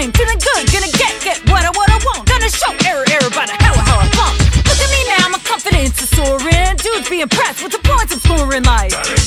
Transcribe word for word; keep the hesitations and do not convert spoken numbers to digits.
time, feeling good, gonna get, get what I, what I want. Gonna show error, error, by the hell, how I funk. Look at me now, my confidence is soaring. Dudes be impressed with the points I'm scoring like